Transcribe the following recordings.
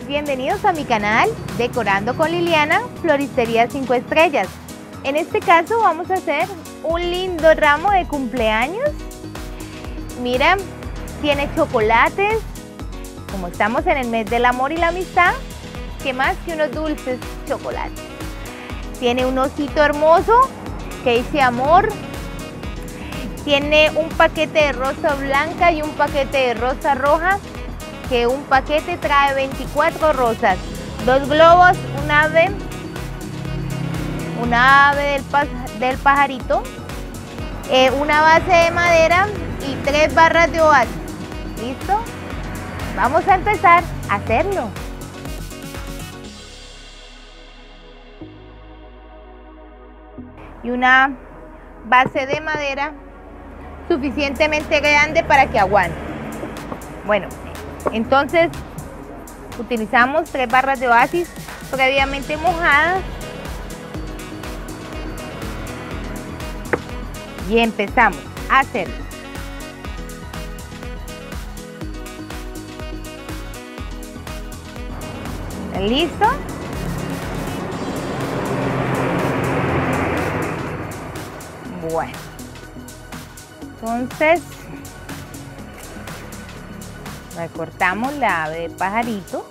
bienvenidos a mi canal Decorando con Liliana, Floristería 5 Estrellas. En este caso vamos a hacer un lindo ramo de cumpleaños. Mira, tiene chocolates, como estamos en el mes del amor y la amistad, ¿qué más que unos dulces chocolates? Tiene un osito hermoso que dice amor. Tiene un paquete de rosa blanca y un paquete de rosa roja, que un paquete trae 24 rosas, 2 globos, un ave del pajarito, una base de madera y 3 barras de oasis. ¿Listo? Vamos a empezar a hacerlo. Y una base de madera suficientemente grande para que aguante. Bueno, entonces utilizamos 3 barras de oasis previamente mojadas y empezamos a hacerlo. ¿Listo? Bueno, entonces recortamos la ave de pajarito,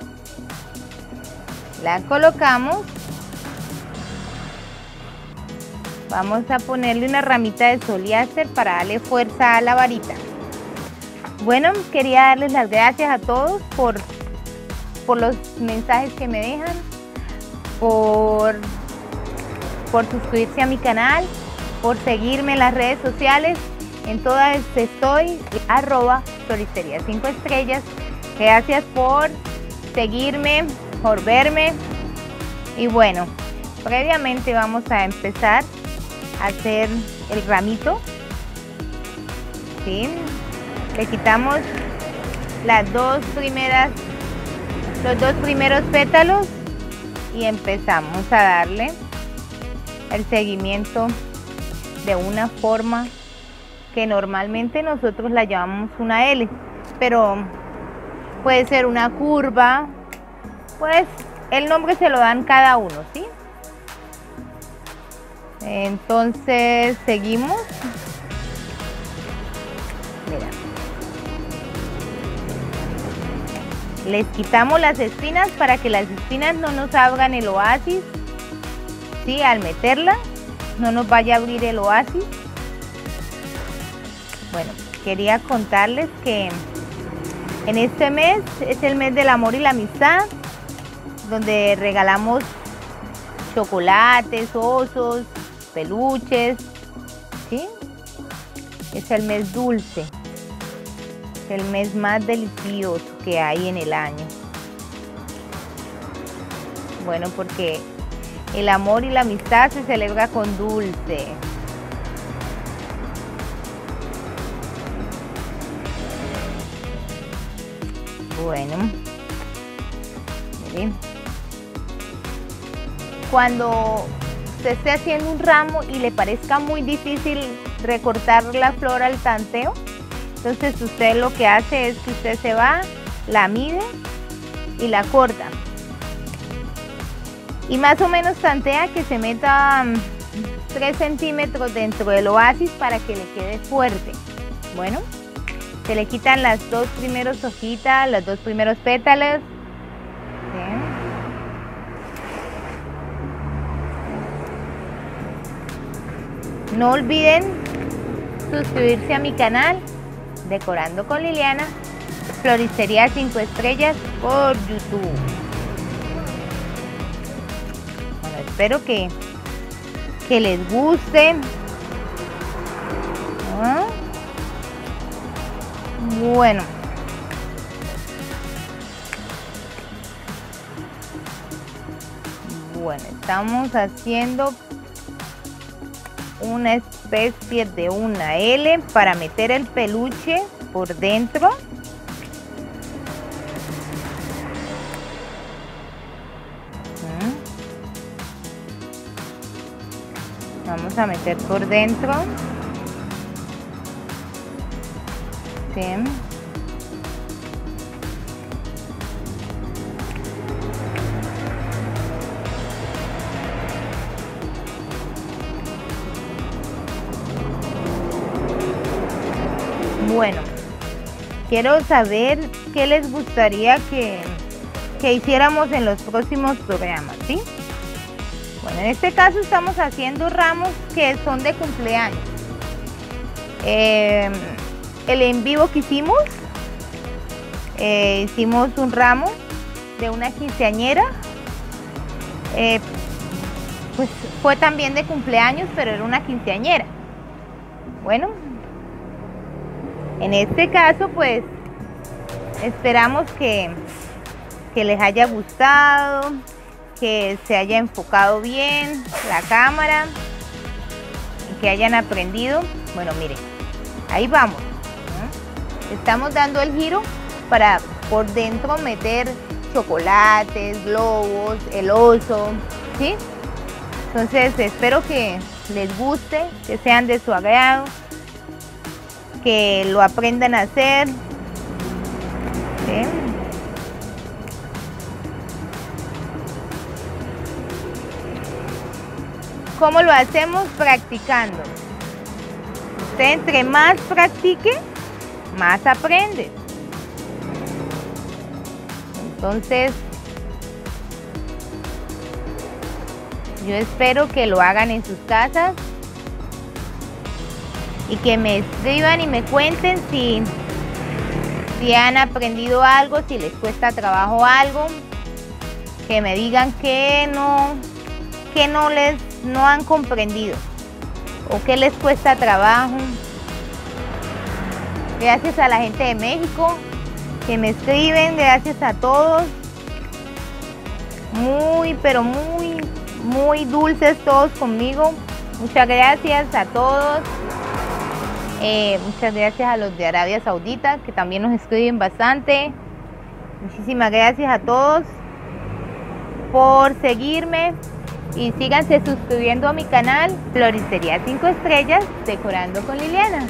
la colocamos, vamos a ponerle una ramita de soliáster para darle fuerza a la varita. Bueno, quería darles las gracias a todos por los mensajes que me dejan, por suscribirse a mi canal, por seguirme en las redes sociales. En todas estoy @Floristería 5 Estrellas. Gracias por seguirme, por verme. Y bueno, previamente vamos a empezar a hacer el ramito. ¿Sí? Le quitamos los 2 primeros pétalos y empezamos a darle el seguimiento de una forma que normalmente nosotros la llamamos una L, pero puede ser una curva, pues el nombre se lo dan cada uno, ¿sí? Entonces seguimos. Mira, les quitamos las espinas para que las espinas no nos abran el oasis, ¿sí? Al meterla no nos vaya a abrir el oasis. Bueno, quería contarles que en este mes es el mes del amor y la amistad, donde regalamos chocolates, osos, peluches, ¿sí? Es el mes dulce, es el mes más delicioso que hay en el año. Bueno, porque el amor y la amistad se celebra con dulce. Bueno, miren, cuando se esté haciendo un ramo y le parezca muy difícil recortar la flor al tanteo, entonces usted lo que hace es que usted se va, la mide y la corta. Y más o menos tantea que se meta 3 centímetros dentro del oasis para que le quede fuerte. Bueno, se le quitan las 2 primeras hojitas, los 2 primeros pétalos. ¿Sí? No olviden suscribirse a mi canal Decorando con Liliana, Floristería 5 Estrellas por YouTube. Bueno, espero que les guste. ¿Ah? Bueno, estamos haciendo una especie de una L para meter el peluche por dentro. Vamos a meter por dentro. ¿Sí? Bueno, quiero saber qué les gustaría que hiciéramos en los próximos programas, ¿sí? Bueno, en este caso estamos haciendo ramos que son de cumpleaños. El en vivo que hicimos un ramo de una quinceañera, pues fue también de cumpleaños, pero era una quinceañera. Bueno, en este caso pues esperamos que les haya gustado, que se haya enfocado bien la cámara, que hayan aprendido. Bueno, miren, ahí vamos, ¿no? Estamos dando el giro para por dentro meter chocolates, globos, el oso, ¿sí? Entonces espero que les guste, que sean de su agrado, que lo aprendan a hacer, ¿sí? ¿Cómo lo hacemos? Practicando. Usted entre más practique, más aprende. Entonces, yo espero que lo hagan en sus casas y que me escriban y me cuenten si han aprendido algo, si les cuesta trabajo algo, que me digan que no han comprendido o que les cuesta trabajo. Gracias a la gente de México que me escriben, gracias a todos, muy pero muy dulces todos conmigo. Muchas gracias a todos. Muchas gracias a los de Arabia Saudita que también nos escriben bastante. Muchísimas gracias a todos por seguirme y síganse suscribiendo a mi canal Floristería 5 Estrellas Decorando con Liliana.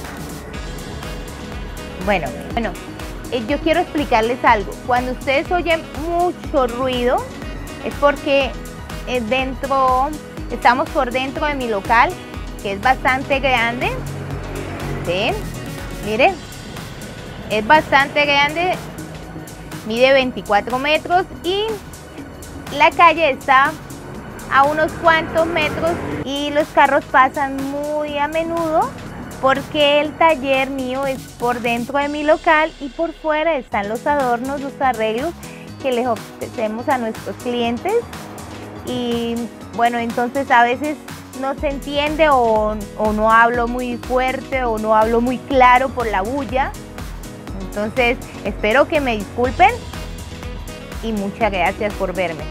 Bueno, yo quiero explicarles algo. Cuando ustedes oyen mucho ruido es porque estamos por dentro de mi local, que es bastante grande. ¿Sí? Miren, es bastante grande, mide 24 metros y la calle está a unos cuantos metros y los carros pasan muy a menudo porque el taller mío es por dentro de mi local y por fuera están los adornos, los arreglos que les ofrecemos a nuestros clientes. Y bueno, entonces a veces no se entiende o no hablo muy fuerte o no hablo muy claro por la bulla. Entonces espero que me disculpen y muchas gracias por verme.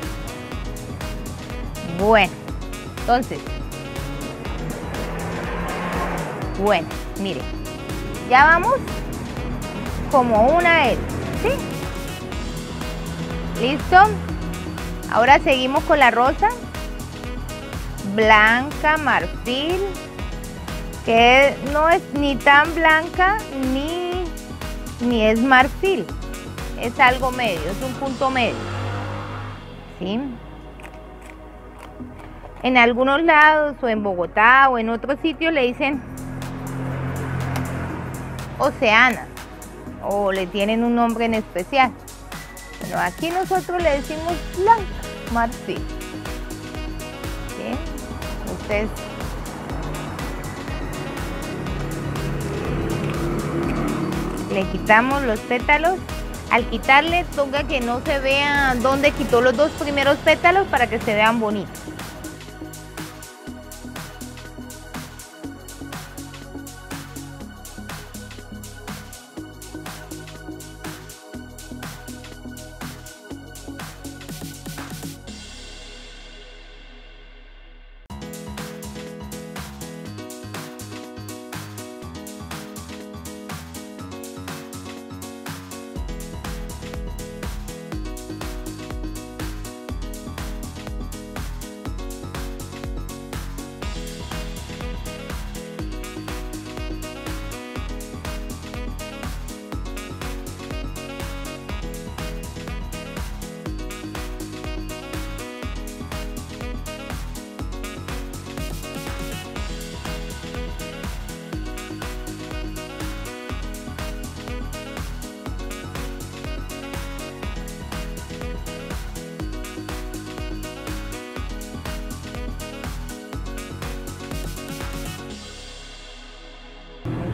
Bueno, entonces, miren, ya vamos como una vez, ¿sí? ¿Listo? Ahora seguimos con la rosa blanca, marfil, que no es ni tan blanca ni es marfil, es algo medio, es un punto medio, ¿sí? En algunos lados o en Bogotá o en otros sitios le dicen Oceana o le tienen un nombre en especial. Bueno, aquí nosotros le decimos blanca, marfil. ¿Sí? Ustedes le quitamos los pétalos. Al quitarle, toca que no se vea dónde quitó los dos primeros pétalos para que se vean bonitos.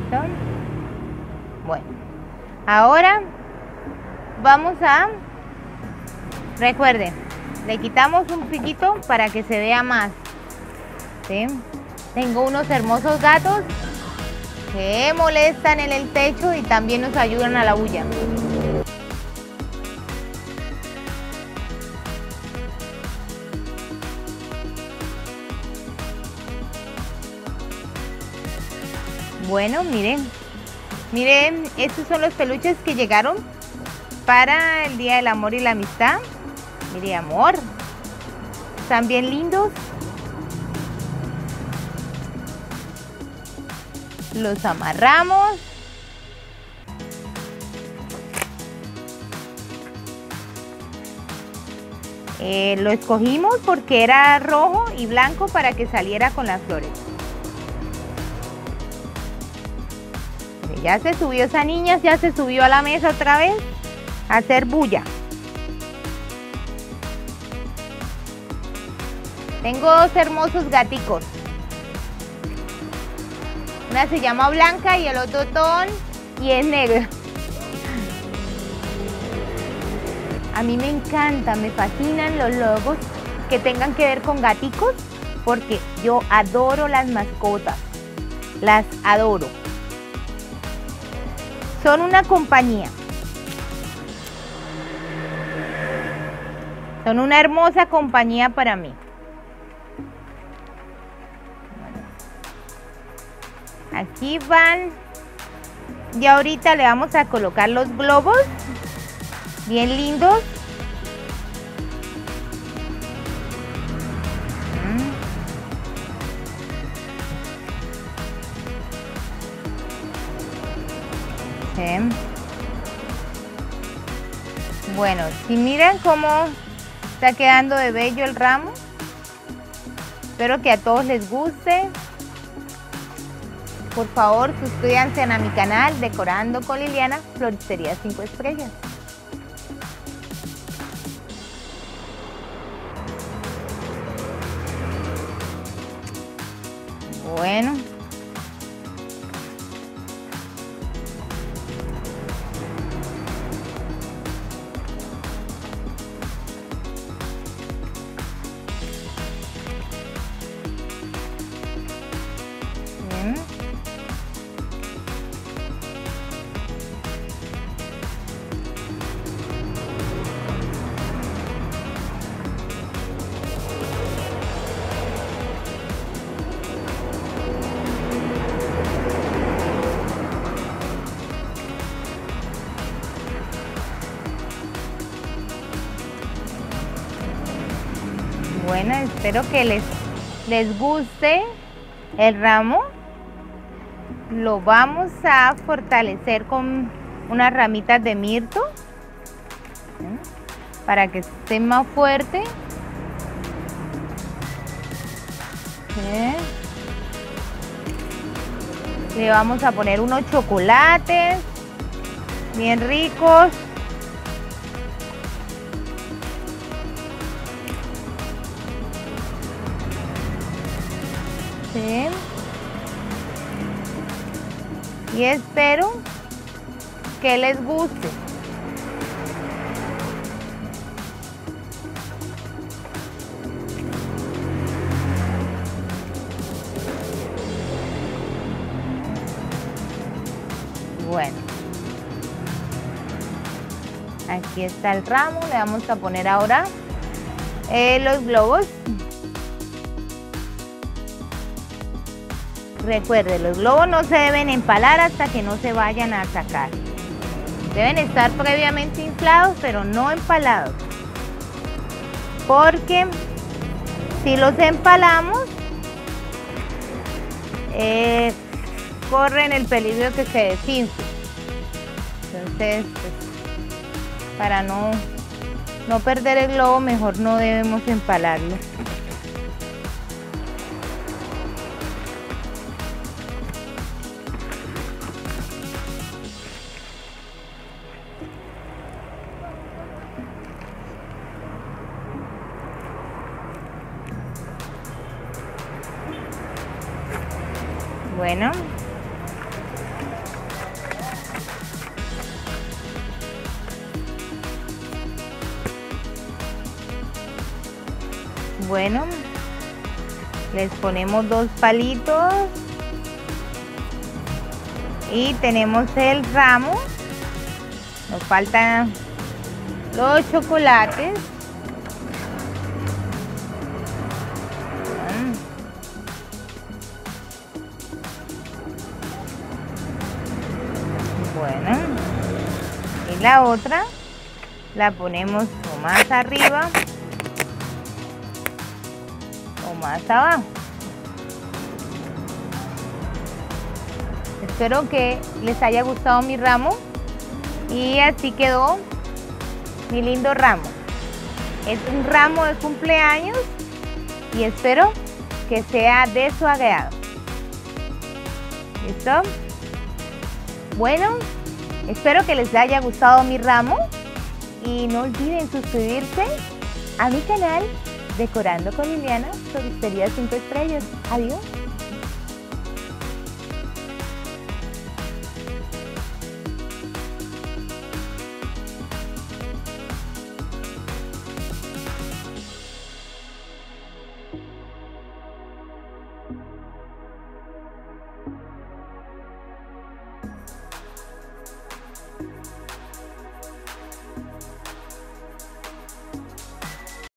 ¿Listo? Bueno, ahora vamos a, recuerden, le quitamos un piquito para que se vea más, ¿sí? Tengo unos hermosos gatos que molestan en el techo y también nos ayudan a la bulla. Bueno, miren, estos son los peluches que llegaron para el Día del Amor y la Amistad. Mire, amor, están bien lindos. Los amarramos. Lo escogimos porque era rojo y blanco para que saliera con las flores. Ya se subió esa niña, ya se subió a la mesa otra vez a hacer bulla. Tengo dos hermosos gaticos. Una se llama Blanca y el otro Ton y es negro. A mí me encanta, me fascinan los logos que tengan que ver con gaticos porque yo adoro las mascotas, las adoro. Son una compañía. Son una hermosa compañía para mí. Aquí van. Y ahorita le vamos a colocar los globos. Bien lindos. Bueno, si miran cómo está quedando de bello el ramo, espero que a todos les guste. Por favor, suscríbanse a mi canal Decorando con Liliana, Floristería 5 Estrellas. Bueno. Bueno, espero que les guste el ramo. Lo vamos a fortalecer con unas ramitas de mirto para que esté más fuerte. Le vamos a poner unos chocolates bien ricos. Sí. Y espero que les guste. Bueno, aquí está el ramo. Le vamos a poner ahora los globos. Recuerden, los globos no se deben empalar hasta que no se vayan a sacar. Deben estar previamente inflados, pero no empalados. Porque si los empalamos, corren el peligro de que se desinfle. Entonces, pues, para no perder el globo, mejor no debemos empalarlo. Bueno, Bueno, les ponemos 2 palitos y tenemos el ramo. Nos faltan los chocolates. Bueno, y la otra la ponemos o más arriba o más abajo. Espero que les haya gustado mi ramo y así quedó mi lindo ramo. Es un ramo de cumpleaños y espero que sea de su agrado. ¿Listo? Bueno, espero que les haya gustado mi ramo y no olviden suscribirse a mi canal Decorando con Liliana, Floristería 5 Estrellas. Adiós.